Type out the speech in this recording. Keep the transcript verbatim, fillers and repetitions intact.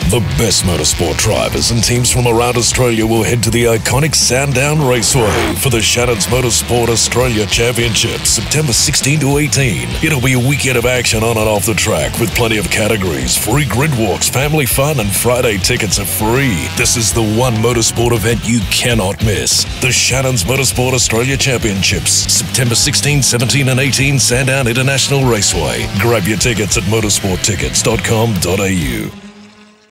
The best motorsport drivers and teams from around Australia will head to the iconic Sandown Raceway for the Shannons Motorsport Australia Championship, September sixteenth to eighteenth. It'll be a weekend of action on and off the track with plenty of categories, free grid walks, family fun, and Friday tickets are free. This is the one motorsport event you cannot miss. The Shannons Motorsport Australia Championships, September sixteenth, seventeenth and eighteenth, Sandown International Raceway. Grab your tickets at motorsport tickets dot com dot a u.